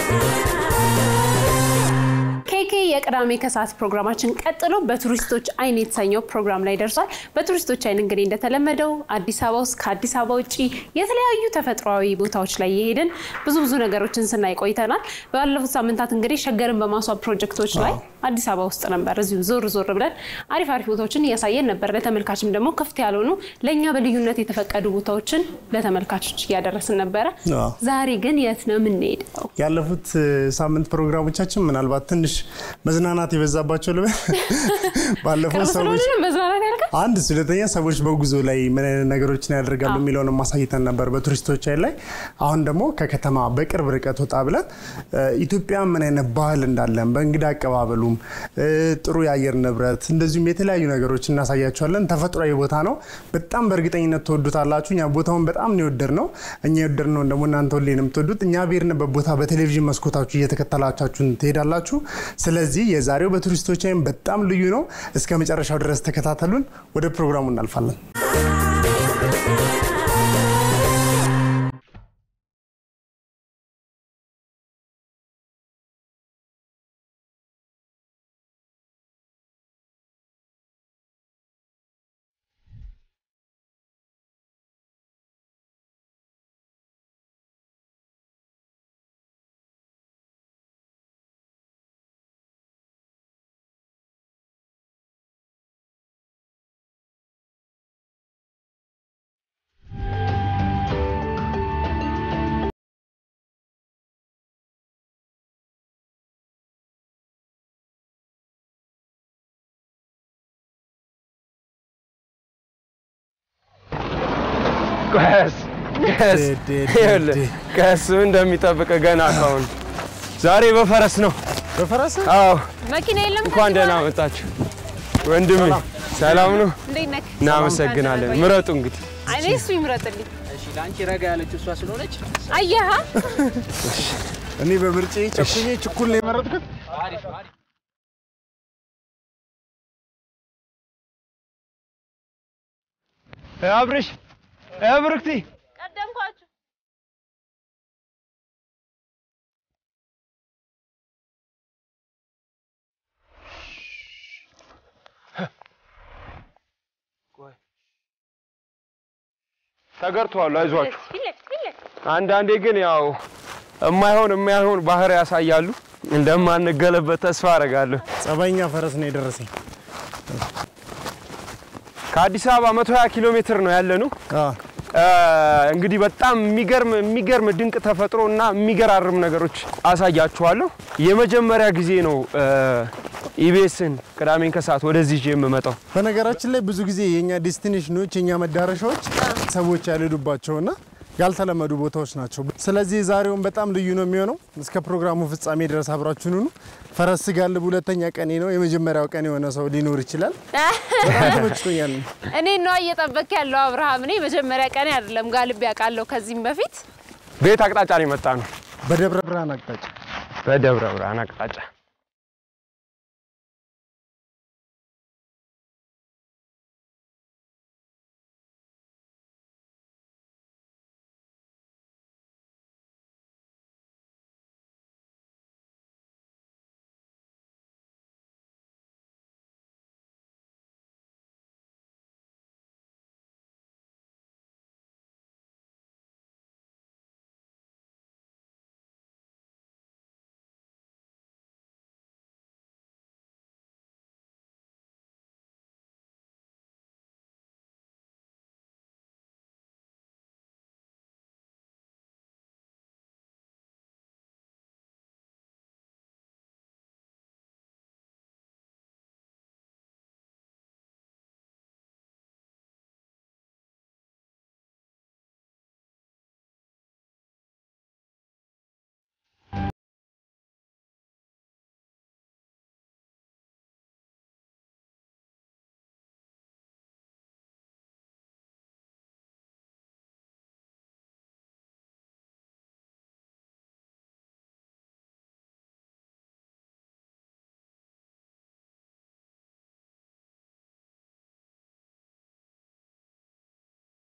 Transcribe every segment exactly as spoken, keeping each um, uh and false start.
የቅዳሜ ከሰዓት ፕሮግራማችን ቀጥሎ በቱሪስቶች አይን የተሰኘው ፕሮግራም ላይ ደርሷል በቱሪስቶች አይን እንግዲህ እንደተለመደው አዲስ አበባ ውስጥ ከአዲስ አበባ ውጪ የተለያዩ ተፈጥሯዊ ቦታዎች ላይ ይሄድን ብዙ ብዙ ነገሮችን ስናይ ቆይተናል ባለፉት ሳምንታት እንግዲህ ሸገርን በማስዋብ ፕሮጀክቶች ላይ አዲስ አበባ ውስጥ ነበር እዚሁ ዞር ዞር ብለን አሪፍ አሪፍ ቦታዎችን ያሳየን ነበር ለተመልካችም ደግሞ ክፍት ያልሆኑ ለኛ በልዩነት የተፈቀዱ ቦታዎችን ለተመልካቾች ያደረስን ነበር ዛሬ ግን የት ነው የምንሄደው ያለፉት ሳምንት ፕሮግራሞቻችን ምናልባት ትንሽ መዝናናት ይበዛባቸው ለበ ባለፈው ሰዎች መዝናናት ያልከ አንድ ስለተኛ ሰዎች በጉዞ ላይ ምን አይነት ነገሮችን ያደርጋሉ የሚለውን ማሳየተን ነበር በቱሪስቶች ላይ አሁን ደግሞ ከከተማ በቅርብ ርቀት ወጣ ብለን ኢትዮጵያ ምን አይነት ባህል እንዳለን በእንግዳ አቀባበሉም ጥሩ ያየር ንብረት እንደዚሁም የተለያዩ ነገሮችን እናሳያቸዋለን ተፈጥሯዊ ቦታ ነው በጣም በእርግጠኝነት ተወዱታላችሁ እኛ ቦታውን በጣም ነው የወደድነው እኛ የወደድነው ደግሞ እናንተ ሁሌንም ተወዱት እኛ ብሄርንበት ቦታ በቴሌቪዥን መስኮታችሁ እየተከታተላችሁን ትሄዳላችሁ ስለዚህ የዛሬው በቱሪስቶች አይን በጣም ልዩ ነው እስከ መጨረሻው ድረስ ተከታተሉን ወደ ፕሮግራሙ እናልፋለን Guys, guys, guys, እንደሚጠብቀ ገና ካሁን ዛሬ በፈረስ ነው በፈረስ አዎ መኪና የለም እንኳን ደህና መጣችሁ ወንድሜ ሰላም ነው እንዴት ነህ እናመሰግናለን ምረጡ እንግዲህ አይኔ እሱ ይምረጥልኝ እሺ ላንቺ ረጋ ያለች እሷ ስለሆነች አየሃ እኔ በምርጬ ቸኩዬ ችኩል ነው የመረጥኩት አሪፍ አሪፍ አብርሽ አብርክቲ ቀደምኳችሁ ቆይ ተገርቷል አይዟችሁ አንድ አንዴ ግን ያው የማይሆን የማይሆን ባህር ያሳያሉ እንደማንገለበት ተስፋ አረጋለሁ ጸባይኛ ፈረስ ነው የደረሰኝ ከአዲስ አበባ መቶ ሃያ ኪሎ ሜትር ነው ያለነው አዎ እንግዲህ በጣም የሚገርም የሚገርም ድንቅ ተፈጥሮና የሚገራርም ነገሮች አሳያችኋለሁ የመጀመሪያ ጊዜ ነው ኢቢኤስን ቅዳሜን ከሰዓት ወደዚህ ጄም መጣው በነገራችን ላይ ብዙ ጊዜ የኛ ዴስቲኔሽኖች የኛ መዳረሻዎች ሰዎች ያልሄዱባቸውና ያልተለመዱ ቦታዎች ናቸው ስለዚህ ዛሬውን በጣም ልዩ ነው የሚሆነው እስከ ፕሮግራሙ ፍጻሜ ድረስ አብራችሁን ሁኑ ፈረስ ጋልብ ሁለተኛ ቀኔ ነው የመጀመሪያው ቀን የሆነ ሰው ሊኖር ይችላል በጣም ተመችቶኛል እኔ ነው እየጠበቅ ያለው አብርሃም እኔ መጀመሪያ ቀኔ አይደለም ጋልብ ያቃለው ከዚህም በፊት ቤት አቅጣጫ ነው መጣ ነው በደብረ ብርሃን አቅጣጫ በደብረ ብርሃን አቅጣጫ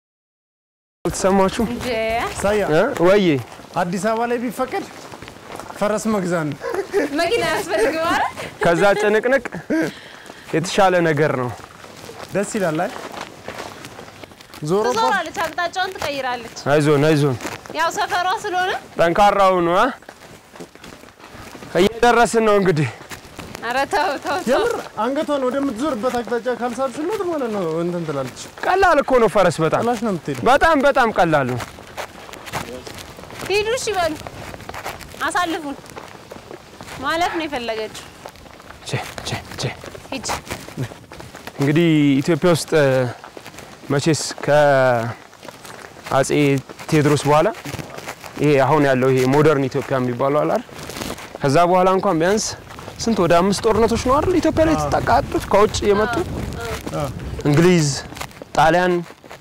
ተሰማችሁ እንዴ ሳያ ወይ አዲስ አበባ ላይ ቢፈቀድ ፈረስ መግዛን መኪና ያስፈልገው አይደል ከዛ ጭንቅንቅ የተሻለ ነገር ነው ደስ ይላል ላይ ዞሮ ዞራለች አቅጣጫውን ትቀይራለች አይዞን አይዞን ያው ሰፈሯ ስለሆነ ጠንካራው ነው እየደረስን ነው እንግዲህ ኧረ ተው ተው የምር አንገቷን ወደምትዞርበት አቅጣጫ ካልሳብሽለት ማለት ነው እንትን ትላለች ቀላል እኮ ነው ፈረስ በጣም ቀላል ነው የምትሄደው በጣም በጣም ቀላል ነው ሂዱ እሺ በሉ አሳልፉን ማለት ነው የፈለገችው ቼ ቼ ቼ ሂድ እንግዲህ ኢትዮጵያ ውስጥ መቼስ ከአጼ ቴዎድሮስ በኋላ ይሄ አሁን ያለው ይሄ ሞደርን ኢትዮጵያ የሚባለው አይደል ከዛ በኋላ እንኳን ቢያንስ ስንት ወደ አምስት ጦርነቶች ነው አይደል ኢትዮጵያ ላይ ተጣቃጡት ከውጭ የመጡ እንግሊዝ ጣሊያን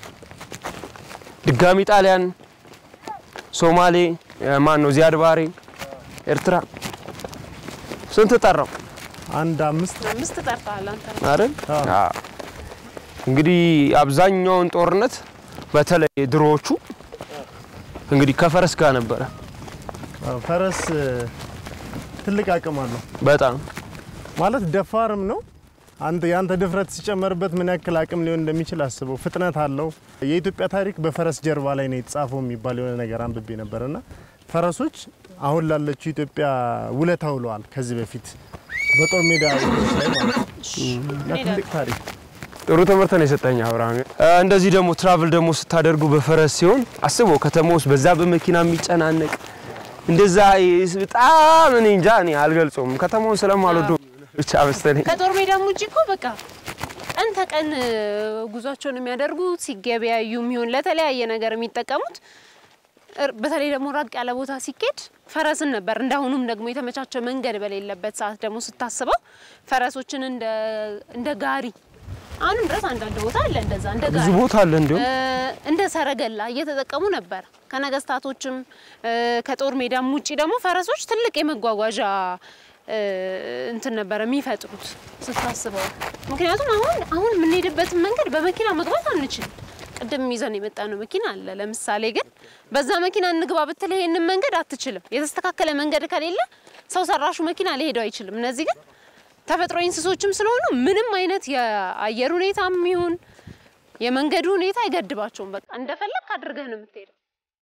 ድጋሚ ጣሊያን ሶማሌ ማን ነው ዚያድ ባሬ ኤርትራ ስንት ተጠራው አንድ አምስት አምስት ተጠርቷል አንተ አይደል አዎ እንግዲህ አብዛኛውን ጦርነት በተለይ ድሮዎቹ እንግዲህ ከፈረስ ጋር ነበር ፈረስ ትልቅ አቅም አለው በጣም ማለት ደፋርም ነው አንተ ያንተ ድፍረት ሲጨመርበት ምን ያክል አቅም ሊሆን እንደሚችል አስበው ፍጥነት አለው የኢትዮጵያ ታሪክ በፈረስ ጀርባ ላይ ነው የተጻፈው የሚባል የሆነ ነገር አንብቤ ነበርና ፈረሶች አሁን ላለችው ኢትዮጵያ ውለታ ውለዋል ከዚህ በፊት በጦር ሜዳ ላይ ማለት ነው ትልቅ ታሪክ ጥሩ ትምህርት ነው የሰጠኝ አብርሃም እንደዚህ ደግሞ ትራቭል ደግሞ ስታደርጉ በፈረስ ሲሆን አስበው ከተማው ውስጥ በዛ በመኪና የሚጨናነቅ እንደዛ በጣም እኔ እንጃ እኔ አልገልጾም ከተማውን ስለማልወደው ብቻ በስተለኝ ከጦር ሜዳም ውጪ እኮ በቃ ቀን ተቀን ጉዟቸውን የሚያደርጉት ሲገበያዩ የሚሆን ለተለያየ ነገር የሚጠቀሙት በተለይ ደግሞ ራቅ ያለ ቦታ ሲኬድ ፈረስን ነበር እንዳሁኑም ደግሞ የተመቻቸ መንገድ በሌለበት ሰዓት ደግሞ ስታስበው ፈረሶችን እንደ እንደ ጋሪ አሁንም ድረስ አንዳንድ ቦታ አለ እንደዛ እንደ ጋሪ ብዙ ቦታ አለ እንደው እንደ ሰረገላ እየተጠቀሙ ነበር ከነገስታቶችም ከጦር ሜዳም ውጪ ደግሞ ፈረሶች ትልቅ የመጓጓዣ እንትን ነበር የሚፈጥሩት ስታስበው ምክንያቱም አሁን አሁን የምንሄድበት መንገድ በመኪና መግባት አንችልም ቅድም ይዘን የመጣነው መኪና አለ ለምሳሌ ግን በዛ መኪና እንግባ ብትል ይሄንን መንገድ አትችልም የተስተካከለ መንገድ ከሌለ ሰው ሰራሹ መኪና ሊሄደው አይችልም እነዚህ ግን ተፈጥሮ እንስሶችም ስለሆኑ ምንም አይነት የአየር ሁኔታም ይሁን የመንገዱ ሁኔታ አይገድባቸውም በቃ እንደፈለክ አድርገህ ነው የምትሄደው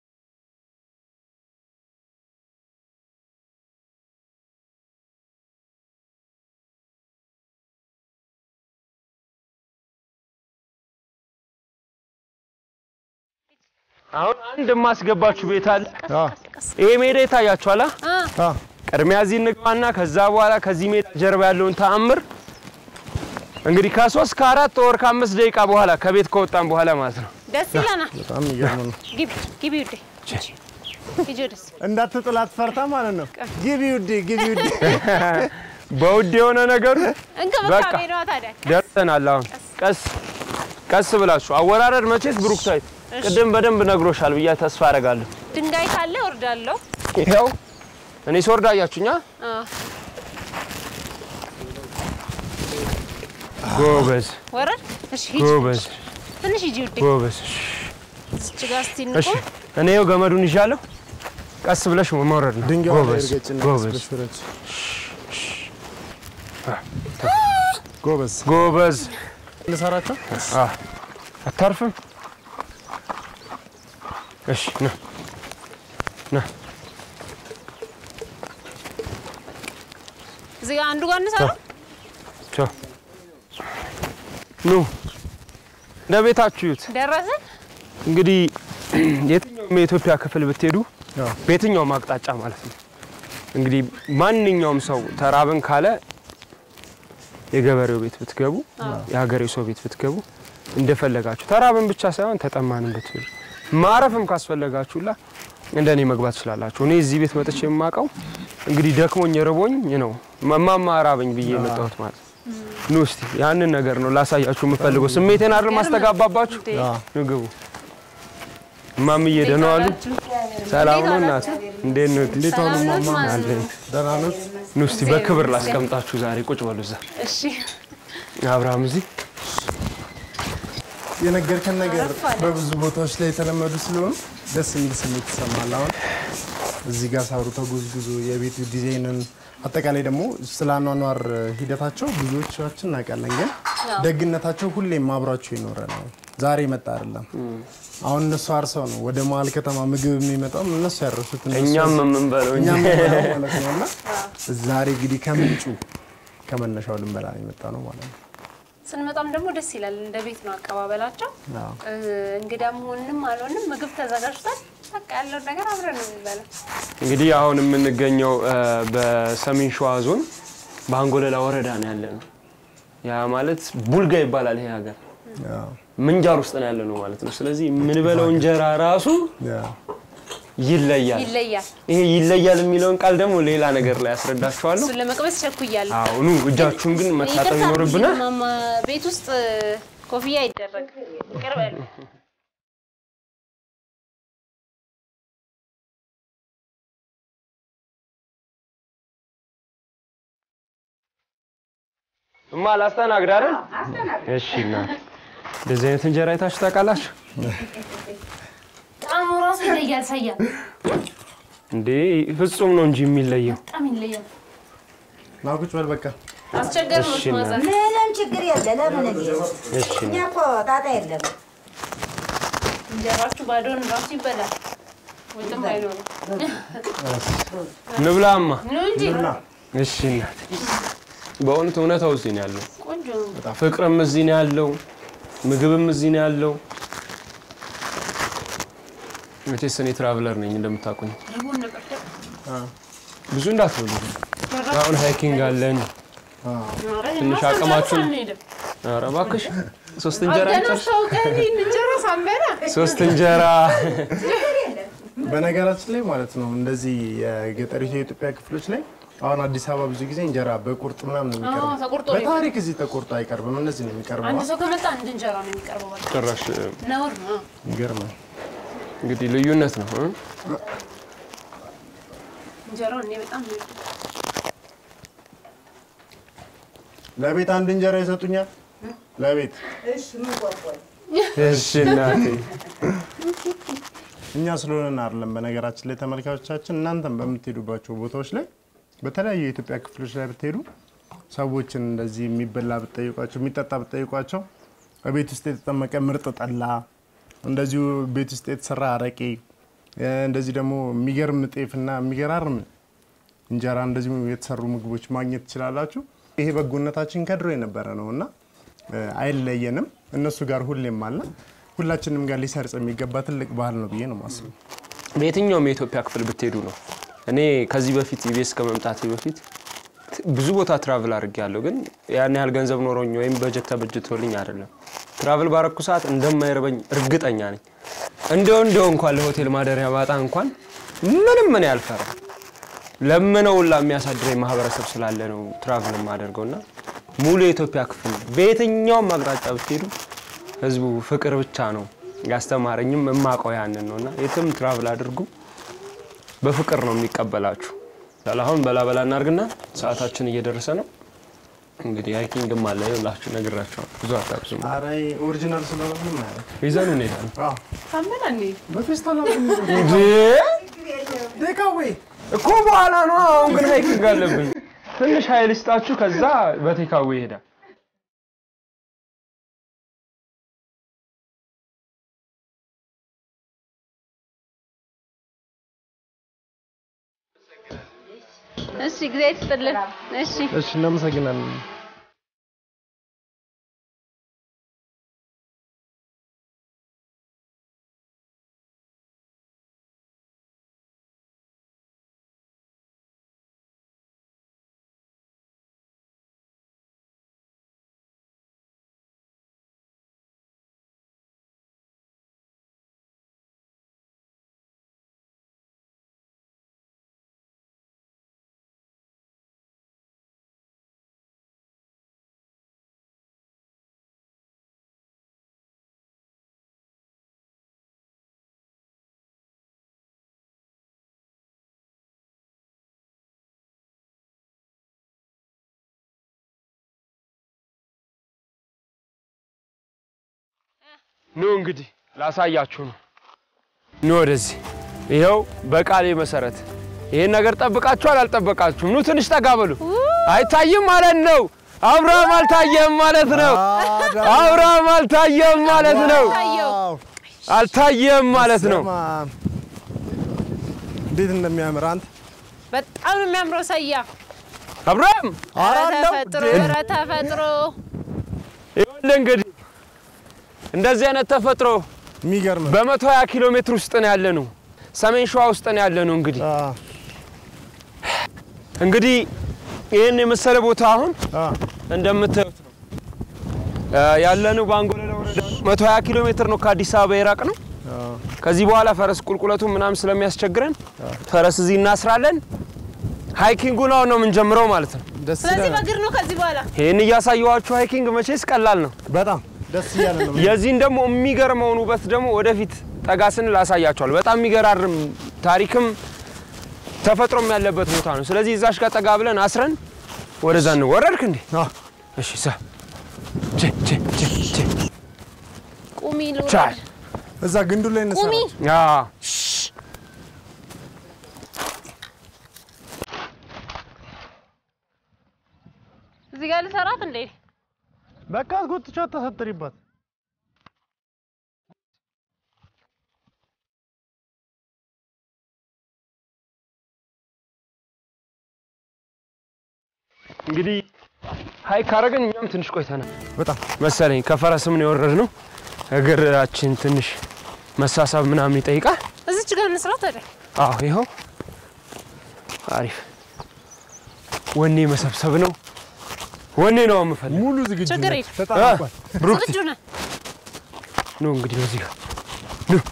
አሁን አንድ ማስገባችሁ ቤት አለ ይሄ ሜዳ ይታያችኋል አ ቀድሚያ እዚህ እንግባና ከዛ በኋላ ከዚህ ሜዳ ጀርባ ያለውን ተአምር እንግዲህ ከ3 ከ4 ወር ከ5 ደቂቃ በኋላ ከቤት ከወጣን በኋላ ማለት ነው ደስ ይላና በጣም ይገርም ነው ግቢ ግቢ ውዴ ይጆድስ እንዳትጥላት ፈርታ ማለት ነው ግቢ ውዴ ግቢ ውዴ በውድ የሆነ ነገር እንከባከቤ ነው ታዲያ ደርሰናል አሁን ቀስ ቀስ ብላችሁ አወራረድ መቼስ ብሩክታይት ቅድም በደንብ ነግሮሻል ብያ ተስፋ አደርጋለሁ ድንጋይ ካለ ወርዳለሁ ይሄው እኔ ሶርዳ ያያችሁኛ አዎ ጎበዝ ወረድ እሺ ጎበዝ ትንሽ ይጂ ውዴ ጎበዝ እቺጋስቲን እሺ እኔው ገመዱን ይዣለሁ ቀስ ብለሽ መውረድ ነው ጎበዝ ጎበዝ ጎበዝ ጎበዝ ለሰራቸው አ አታርፍም እሺ ና ና እዚህ ጋር አንዱ ጋር እንሰራ ቻው ኑ ለቤታችሁት ደረሰን እንግዲህ የትኛውም የኢትዮጵያ ክፍል ብትሄዱ በየትኛውም አቅጣጫ ማለት ነው እንግዲህ ማንኛውም ሰው ተራብን ካለ የገበሬው ቤት ብትገቡ የሀገሬው ሰው ቤት ብትገቡ እንደፈለጋችሁ ተራብን ብቻ ሳይሆን ተጠማንም ብትሉ ማረፍም ካስፈልጋችሁላ እንደኔ መግባት ይችላልላችሁ እኔ እዚህ ቤት መጥቼ የማቀው እንግዲህ ደክሞኝ ረቦኝ ነው ማማ አራበኝ ብዬ መጣሁት ማለት ነው እስቲ ያንን ነገር ነው ላሳያችሁ የምፈልገው ስሜቴን አይደል ማስተጋባባችሁ ንግቡ ማምዬ ደህና ዋሉ ሰላም ነው እናት እንዴት ነው እንዴት ዋሉ ማማ አለኝ ደህና ነው ኑ እስቲ በክብር ላስቀምጣችሁ ዛሬ ቁጭ በሉ እዛ እሺ አብርሃም እዚህ የነገርከን ነገር በብዙ ቦታዎች ላይ የተለመዱ ስለሆነ ደስ የሚል ስሜት ይሰማል አሁን እዚህ ጋር ሳሩ ተጎዝጉዞ የቤቱ ዲዛይንን አጠቃላይ ደግሞ ስላኗኗር ሂደታቸው ብዙዎቻችን እናውቃለን ግን ደግነታቸው ሁሌም አብራቸው ይኖረ ነው ዛሬ መጣ አይደለም አሁን እነሱ አርሰው ነው ወደ ማል ከተማ ምግብ የሚመጣው እነሱ ያረሱት እነሱ እኛም ምን በለው እኛም ማለት ነውና ዛሬ እንግዲህ ከምንጩ ከመነሻው ልንበላ የመጣ ነው ማለት ነው ስንመጣም ደግሞ ደስ ይላል እንደ ቤት ነው አቀባበላቸው እንግዳም ሆነንም አልሆነም ምግብ ተዘጋጅቷል በቃ ያለው ነገር አብረን ነው የሚበላው እንግዲህ አሁን የምንገኘው በሰሜን ሸዋ ዞን ባንጎለላ ወረዳ ነው ያለነው ያ ማለት ቡልጋ ይባላል ይሄ ሀገር ምንጃር ውስጥ ነው ያለነው ማለት ነው ስለዚህ ምን በለው እንጀራ ራሱ ይለያል ይለያል ይሄ ይለያል የሚለውን ቃል ደግሞ ሌላ ነገር ላይ ያስረዳችኋለሁ እሱ ለመቅበስ ቸኩያል አዎ ኑ እጃችሁን ግን መታጠብ ይኖርብናል ማማ ቤት ውስጥ ኮፍያ ይደረግ ቅርበል እማ ላስተናግድ አይደል እሺ እና እንደዚህ አይነት እንጀራ አይታችሁ ታውቃላችሁ ጣሙ ራሱ ይለያል ሳያ እንዴ ፍጹም ነው እንጂ የሚለየው በጣም ይለያል ማጉጭ በል በቃ አስቸገርኩት ማዘር ምንም ችግር የለም ለምን እሺ እኛ እኮ ጣጣ የለም እንጀራችሁ ባዶን ራሱ ይበላል ወይም አይኖርም ንብላማ ነው እንጂ እሺ እናት በእውነት እውነታው እዚህ ነው ያለው ቆንጆ ፍቅርም እዚህ ነው ያለው ምግብም እዚህ ነው ያለው መቼስ እኔ ትራቨለር ነኝ እንደምታውቁኝ ብዙ እንዳትሉ አሁን ሃይኪንግ አለን ትንሽ አቀማችሁን ኧረ እባክሽ ሶስት እንጀራ ይጨርስ እንጀራ ሳንበላ ሶስት እንጀራ በነገራችን ላይ ማለት ነው እንደዚህ የገጠሪቱ የኢትዮጵያ ክፍሎች ላይ አሁን አዲስ አበባ ብዙ ጊዜ እንጀራ በቁርጥ ምናምን ነው የሚቀርበው በታሪክ እዚህ ተቆርጦ አይቀርብም እነዚህ ነው የሚቀርበው አንድ ሰው ከመጣ አንድ እንጀራ ነው የሚቀርበው ጭራሽ ነውር ነው ይገርማል እንግዲህ ልዩነት ነው እንጀራው እኔ በጣም ነው ለቤት አንድ እንጀራ ይሰጡኛል ለቤት እሺ ምን ቆርቆይ እሺ እናቴ እኛ ስለሆነና አይደለም በነገራችን ላይ ተመልካቾቻችን እናንተም በምትሄዱባቸው ቦታዎች ላይ በተለያዩ የኢትዮጵያ ክፍሎች ላይ ብትሄዱ ሰዎችን እንደዚህ የሚበላ ብትጠይቋቸው የሚጠጣ ብትጠይቋቸው በቤት ውስጥ የተጠመቀ ምርጥ ጠላ እንደዚሁ ቤት ውስጥ የተሰራ አረቄ እንደዚህ ደግሞ የሚገርም ጤፍና የሚገራርም እንጀራ እንደዚህ የተሰሩ ምግቦች ማግኘት ትችላላችሁ ይሄ በጎነታችን ከድሮ የነበረ ነውና አይለየንም እነሱ ጋር ሁሌም አለ ሁላችንም ጋር ሊሰርጽ የሚገባ ትልቅ ባህል ነው ብዬ ነው ማስበው በየትኛውም የኢትዮጵያ ክፍል ብትሄዱ ነው እኔ ከዚህ በፊት ኢቢኤስ ከመምጣቴ በፊት ብዙ ቦታ ትራቨል አድርጌያለሁ ግን ያን ያህል ገንዘብ ኖሮኝ ወይም በጀት ተበጅቶልኝ አይደለም ትራቨል ባረኩ ሰዓት እንደማይርበኝ እርግጠኛ ነኝ እንደው እንደው እንኳን ለሆቴል ማደሪያ ባጣ እንኳን ምንም ምን ያልፈራ ለምነውላ የሚያሳድረኝ ማህበረሰብ ስላለ ነው ትራቨል ማደርገውና ሙሉ የኢትዮጵያ ክፍል በየትኛውም አቅጣጫ ብትሄዱ ህዝቡ ፍቅር ብቻ ነው ያስተማረኝም እማቀው ያንን ነውና የትም ትራቨል አድርጉ በፍቅር ነው የሚቀበላችሁ ሰላም በላበላ እናርግና ሰዓታችን እየደረሰ ነው እንግዲህ ሃይኪንግም አለ ይላችሁ ነግራችሁ ብዙ አታብዙ አራይ ኦሪጂናል ስለሆነ ምን ማለት ይዘኑ እንሄዳለን አዎ ታመናኒ በፌስታል ነው እንዴ ደካዌ እኮ በኋላ ነው አሁን ግን ሃይኪንግ አለብን ትንሽ ኃይል ስጣችሁ ከዛ በቴካዌ ይሄዳል እሺ ግዜ ይስጥልን እሺ እሺ እናመሰግናለን ኑ እንግዲህ ላሳያችሁ ነው ኑ ወደዚህ ይሄው በቃሌ መሰረት ይሄን ነገር ጠብቃችኋል አልጠበቃችሁም? ኑ ትንሽ ተጋበሉ። አይታይም ማለት ነው። አብርሃም አልታየም ማለት ነው። አብርሃም አልታየም ማለት ነው። አልታየም ማለት ነው። እንዴት እንደሚያምር አንተ በጣም የሚያምረው ሰያ አብርሃም ተፈጥሮ ተፈጥሮ ይኸውልህ እንግዲህ እንደዚህ አይነት ተፈጥሮ የሚገርም በመቶ ሃያ ኪሎ ሜትር ውስጥ ነው ያለነው። ሰሜን ሸዋ ውስጥ ነው ያለነው። እንግዲህ እንግዲህ ይሄን የመሰለ ቦታ አሁን እንደምታዩት ነው ያለነው። ባንጎለላ ወረዳ መቶ ሃያ ኪሎ ሜትር ነው ከአዲስ አበባ ይራቅ ነው። ከዚህ በኋላ ፈረስ ቁልቁለቱ ምናም ስለሚያስቸግረን ፈረስ እዚህ እናስራለን። ሃይኪንጉን ነው የምንጀምረው ማለት ነው። ስለዚህ በእግር ነው ከዚህ በኋላ ይሄን እያሳየኋችሁ ሃይኪንግ መቼስ ቀላል ነው። በጣም ደስ ይላል ነው። የዚህን ደግሞ የሚገርመው ውበት ደግሞ ወደፊት ጠጋስን ላሳያችኋል። በጣም የሚገራርም ታሪክም ተፈጥሮም ያለበት ቦታ ነው። ስለዚህ እዛሽ ጋር ጠጋ ብለን አስረን ወደዛ ነው ወረድክ እንዴ? አዎ እሺ ሳ ቼ ቼ ቼ ቼ ቁሚ ሉራ እዛ ግንዱ ላይ እንሰራ። ቁሚ አዎ እዚህ ጋር ልሰራት እንዴ? በቃ ጎትቻ ተሰጥሪባት እንግዲህ ሃይክ አረጋን እኛም ትንሽ ቆይተናል። በጣም መሰለኝ ከፈረስም ነው የወረድነው። እግራችን ትንሽ መሳሳብ ምናምን ይጠይቃል። እዚች ጋር እንስራት አይደል? አዎ ይሄው አሪፍ ወኔ መሰብሰብ ነው። ወኔ ነው የምፈልግ። ሙሉ ዝግጁ ችግር ነው። ተጣጣቋል። ብሩክ ዝግጁ ነህ? ነው እንግዲህ በዚህ ጋር ነው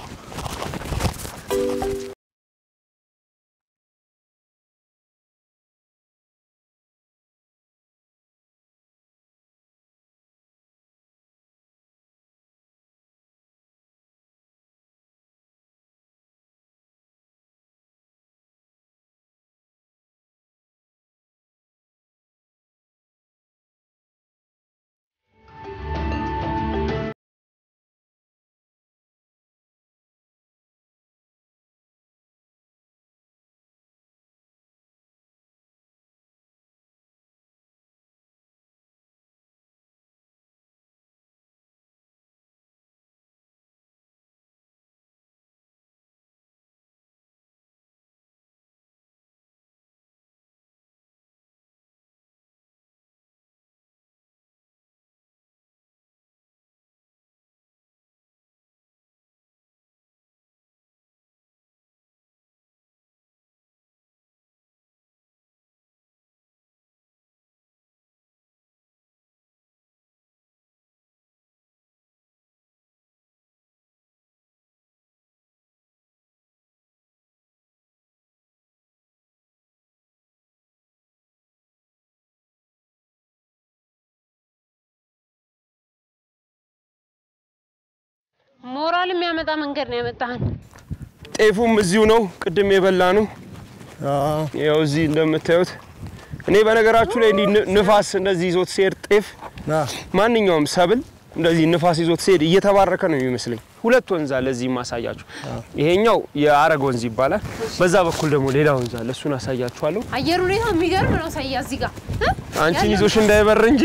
ሞራል የሚያመጣ መንገድ ነው ያመጣህን። ጤፉም እዚሁ ነው ቅድም የበላ ነው። አዎ ያው እዚህ እንደምታዩት እኔ በነገራችሁ ላይ ንፋስ እንደዚህ ይዞት ሲሄድ ጤፍ ማንኛውም ሰብል እንደዚህ ንፋስ ይዞት ሲሄድ እየተባረከ ነው የሚመስለኝ። ሁለት ወንዝ አለ እዚህ ማሳያችሁ። ይሄኛው የአረግ ወንዝ ይባላል። በዛ በኩል ደግሞ ሌላ ወንዝ አለ። እሱን አሳያችኋለሁ። አየሩ ሁኔታ የሚገርም ነው። ሳያ እዚህ ጋር አንቺን ይዞሽ እንዳይበር እንጂ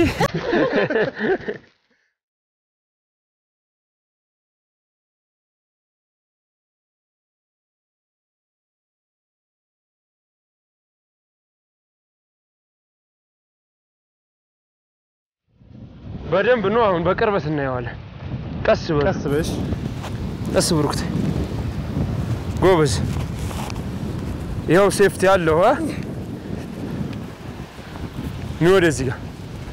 በደንብ ነው አሁን በቅርበት እናየዋለን። ቀስ በል ቀስ በሽ ቀስ ብሩክት ጎበዝ ይሄው ሴፍቲ አለው አ ነው ወደዚህ ጋር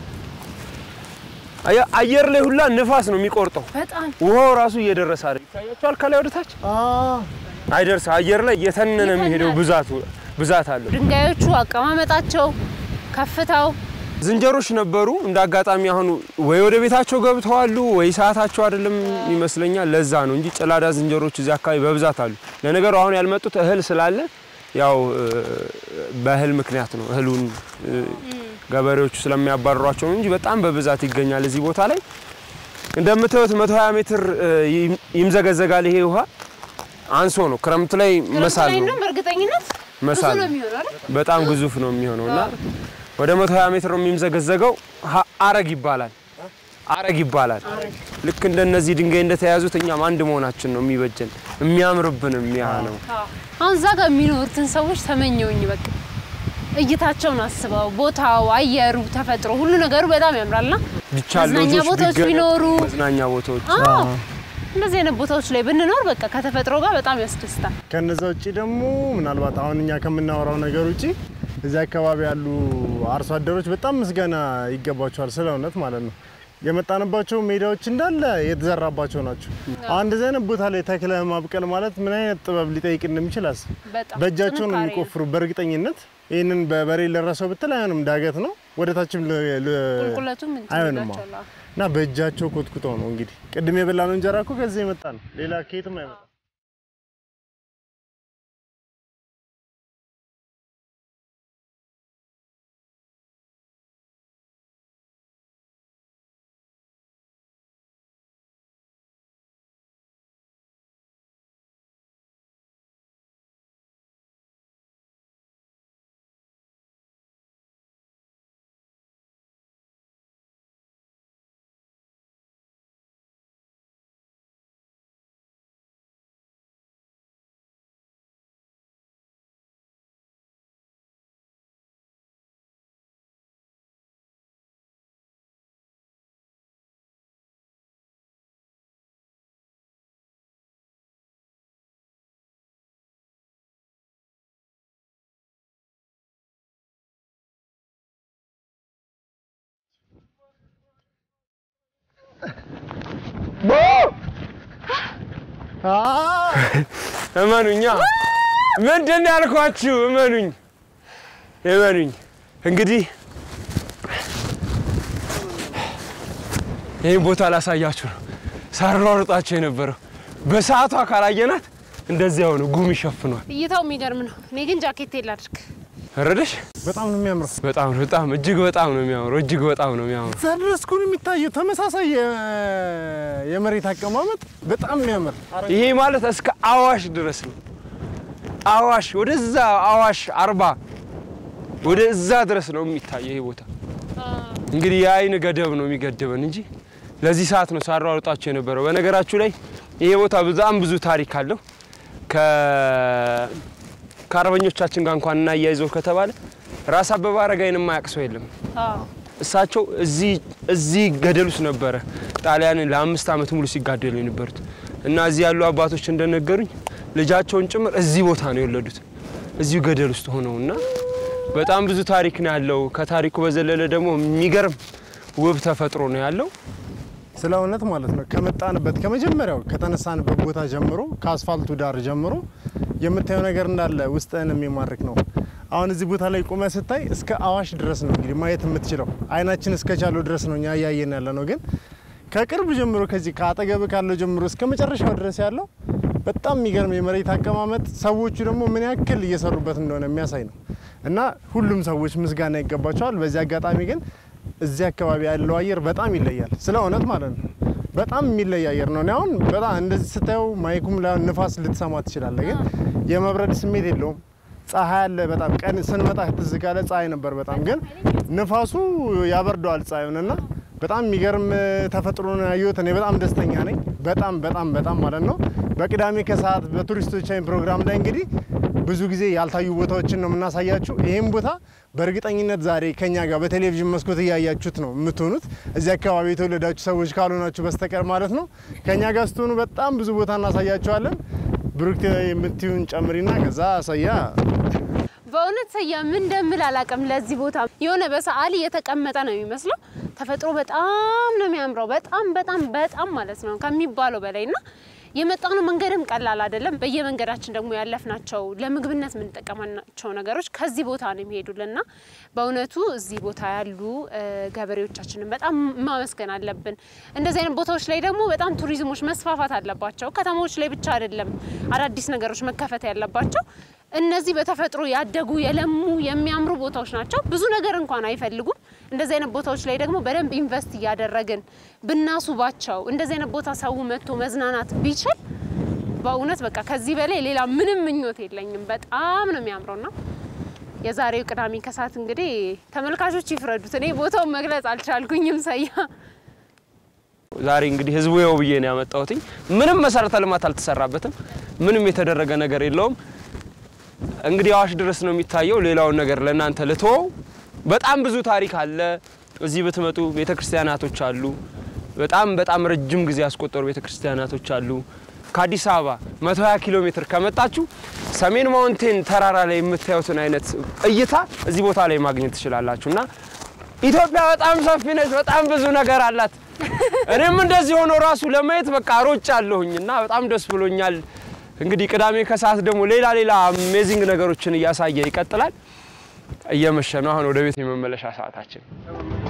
አያ አየር ላይ ሁላ ንፋስ ነው የሚቆርጠው። በጣም ውሃው ራሱ እየደረሰ አይደል? ይታያችኋል ከላይ ወደ ታች አ አይደርስ አየር ላይ እየተነነ የሚሄደው ብዛቱ ብዛት አለው። ድንጋዮቹ አቀማመጣቸው ከፍታው ዝንጀሮች ነበሩ እንዳጋጣሚ አሁን ወይ ወደ ቤታቸው ገብተዋል ወይ ሰዓታቸው አይደለም ይመስለኛል። ለዛ ነው እንጂ ጨላዳ ዝንጀሮች እዚህ አካባቢ በብዛት አሉ። ለነገሩ አሁን ያልመጡት እህል ስላለ ያው በእህል ምክንያት ነው። እህሉን ገበሬዎቹ ስለሚያባርሯቸው ነው እንጂ በጣም በብዛት ይገኛል እዚህ ቦታ ላይ። እንደምታዩት መቶ ሃያ ሜትር ይምዘገዘጋል ይሄ ውሃ። አንሶ ነው ክረምት ላይ መሳል ነው በእርግጠኝነት መሳል ነው በጣም ግዙፍ ነው የሚሆነውና ወደ መቶ ሃያ ሜትር ነው የሚምዘገዘገው አረግ ይባላል አረግ ይባላል ልክ እንደነዚህ ድንጋይ እንደተያዙት እኛም አንድ መሆናችን ነው የሚበጀን የሚያምርብን የሚያነው አሁን እዛ ጋር የሚኖሩትን ሰዎች ተመኘውኝ በቃ እይታቸውን አስበው ቦታው አየሩ ተፈጥሮ ሁሉ ነገሩ በጣም ያምራልና ቢቻለውጆች ቦታዎች ቢኖሩ መዝናኛ ቦታዎች እንደዚህ አይነት ቦታዎች ላይ ብንኖር በቃ ከተፈጥሮ ጋር በጣም ያስደስታል ከነዛ ውጪ ደግሞ ምናልባት አሁን እኛ ከምናወራው ነገር ውጪ እዛ አካባቢ ያሉ አርሶ አደሮች በጣም ምስጋና ይገባቸዋል ስለውነት ማለት ነው የመጣንባቸው ሜዳዎች እንዳለ የተዘራባቸው ናቸው አንድ ዘነ ቦታ ላይ ተክለ ማብቀል ማለት ምን አይነት ጥበብ ሊጠይቅ እንደሚችል አስ በእጃቸው ነው የሚቆፍሩ በእርግጠኝነት ይሄንን በበሬ ለራሰው ብትል አይሆንም ዳገት ነው ወደታችም ቁልቁለቱም አይሆንም እና በእጃቸው ኮትኩተው ነው እንግዲህ ቅድም የበላነው እንጀራ እኮ ከዚህ የመጣ ነው ሌላ ከየትም አይመጣ እመኑኛ ምንድን ያልኳችሁ እመኑኝ እመኑኝ እንግዲህ ይሄን ቦታ ላሳያችሁ ነው ሳሯሩጣችሁ የነበረው በሰዓቱ አካላየናት እንደዚህ ያው ነው ጉም ይሸፍኗል እይታው የሚገርም ነው እኔ ግን ጃኬት ይላድርክ አረደሽ በጣም ነው የሚያምረው በጣም በጣም እጅግ በጣም ነው የሚያምረው እጅግ በጣም ነው የሚያምረው ዘርስኩን የሚታየው ተመሳሳይ የመሬት አቀማመጥ በጣም የሚያምር ይሄ ማለት እስከ አዋሽ ድረስ ነው አዋሽ ወደዛ አዋሽ አርባ ወደዛ ድረስ ነው የሚታየው ይሄ ቦታ እንግዲህ የአይን ገደብ ነው የሚገደበን እንጂ ለዚህ ሰዓት ነው ሳሯሩጣችሁ የነበረው በነገራችሁ ላይ ይሄ ቦታ በጣም ብዙ ታሪክ አለው ከ ካርበኞቻችን ጋር እንኳን እና ያይዘው ከተባለ ራስ አበባ አረጋይን የማያቅሰው የለም አዎ እሳቸው እዚ እዚ ገደሉስ ነበረ ጣሊያንን ለአምስት አመት ሙሉ ሲጋደሉ የነበሩት እና እዚ ያሉ አባቶች እንደነገሩኝ ልጃቸውን ጭምር እዚ ቦታ ነው የወለዱት እዚሁ ገደል ውስጥ ሆነውና በጣም ብዙ ታሪክ ነው ያለው ከታሪኩ በዘለለ ደግሞ የሚገርም ውብ ተፈጥሮ ነው ያለው ስለውነት ማለት ነው ከመጣንበት ከመጀመሪያው ከተነሳንበት ቦታ ጀምሮ ከአስፋልቱ ዳር ጀምሮ የምታየው ነገር እንዳለ ውስጥን የሚማርክ ነው አሁን እዚህ ቦታ ላይ ቆመ ስታይ እስከ አዋሽ ድረስ ነው እንግዲህ ማየት የምትችለው አይናችን እስከ ቻለው ድረስ ነው ኛ ያያየን ያለ ነው ግን ከቅርብ ጀምሮ ከዚህ ካጠገብ ካለው ጀምሮ እስከ መጨረሻው ድረስ ያለው በጣም የሚገርም የመሬት አቀማመጥ ሰዎቹ ደግሞ ምን ያክል እየሰሩበት እንደሆነ የሚያሳይ ነው እና ሁሉም ሰዎች ምስጋና ይገባቸዋል በዚህ አጋጣሚ ግን እዚህ አካባቢ ያለው አየር በጣም ይለያል ስለውነት ማለት ነው በጣም የሚለይ አየር ነው አሁን በጣም እንደዚህ ስታየው ማይኩም ለንፋስ ልትሰማ ትችላለህ ግን የመብረድ ስሜት የለውም ፀሐይ አለ በጣም ቀን ስንመጣ ትዝካለ ፀሐይ ነበር በጣም ግን ንፋሱ ያበርደዋል ፀሐዩንና በጣም የሚገርም ተፈጥሮ ነው ያየሁት እኔ በጣም ደስተኛ ነኝ በጣም በጣም በጣም ማለት ነው በቅዳሜ ከሰዓት በቱሪስቶች ታይም ፕሮግራም ላይ እንግዲህ ብዙ ጊዜ ያልታዩ ቦታዎችን ነው እናሳያችሁ ይሄን ቦታ በእርግጠኝነት ዛሬ ከኛ ጋር በቴሌቪዥን መስኮት ያያችሁት ነው የምትሆኑት እዚህ አካባቢ የተወለዳችሁ ሰዎች ካልሆናችሁ በስተቀር ማለት ነው ከኛ ጋር ስትሆኑ በጣም ብዙ ቦታ እናሳያችኋለን ብሩክት የምትዩን ጨምሪና ከዛ አሳያ በእውነት ሰያ ምን እንደምል አላቀም ለዚህ ቦታ የሆነ በሰዓሊ የተቀመጠ ነው የሚመስለው ተፈጥሮ በጣም ነው የሚያምረው በጣም በጣም በጣም ማለት ነው ከሚባለው በላይና የመጣነው መንገድም ቀላል አይደለም በየመንገዳችን ደግሞ ያለፍናቸው ለምግብነት ምን ተጠቀመናቸው ነገሮች ከዚህ ቦታ ነው የሚሄዱልና በእውነቱ እዚህ ቦታ ያሉ ገበሬዎቻችንን በጣም ማመስገን አለብን እንደዚህ አይነት ቦታዎች ላይ ደግሞ በጣም ቱሪዝሞች መስፋፋት አለባቸው ከተሞች ላይ ብቻ አይደለም አዳዲስ ነገሮች መከፈት ያለባቸው እነዚህ በተፈጥሮ ያደጉ የለሙ የሚያምሩ ቦታዎች ናቸው ብዙ ነገር እንኳን አይፈልጉም እንደዚህ አይነት ቦታዎች ላይ ደግሞ በደንብ ኢንቨስት ያደረግን ብናሱባቸው እንደዚህ አይነት ቦታ ሰው መጥቶ መዝናናት ቢችል በእውነት በቃ ከዚህ በላይ ሌላ ምንም ምኞት የለኝም በጣም ነው የሚያምረውና የዛሬው ቅዳሜ ከሰዓት እንግዲህ ተመልካቾች ይፍረዱት እኔ ቦታው መግለጽ አልቻልኩኝም ሰያ ዛሬ እንግዲህ ህዝቡ ይው ብዬ ነው ያመጣሁት ምንም መሰረተ ልማት አልተሰራበትም ምንም የተደረገ ነገር የለውም እንግዲህ አዋሽ ድረስ ነው የሚታየው ሌላው ነገር ለናንተ ልተው በጣም ብዙ ታሪክ አለ እዚህ በተመጡ ቤተክርስቲያናቶች አሉ በጣም በጣም ረጅም ጊዜ ያስቆጠሩ ቤተክርስቲያናቶች አሉ ከአዲስ አበባ መቶ ሃያ ኪሎ ሜትር ከመጣችሁ ሰሜን ማውንቴን ተራራ ላይ የምታዩትን አይነት እይታ እዚህ ቦታ ላይ ማግኘት ትችላላችሁና ኢትዮጵያ በጣም ሰፊ ነች በጣም ብዙ ነገር አላት እኔም እንደዚህ ሆኖ ራሱ ለማየት በቃ ሮጫለሁኝና በጣም ደስ ብሎኛል እንግዲህ ቅዳሜ ከሰዓት ደግሞ ሌላ ሌላ አሜዚንግ ነገሮችን ያሳየ ይቀጥላል እየመሸ ነው አሁን ወደ ቤት የመመለሻ ሰዓታችን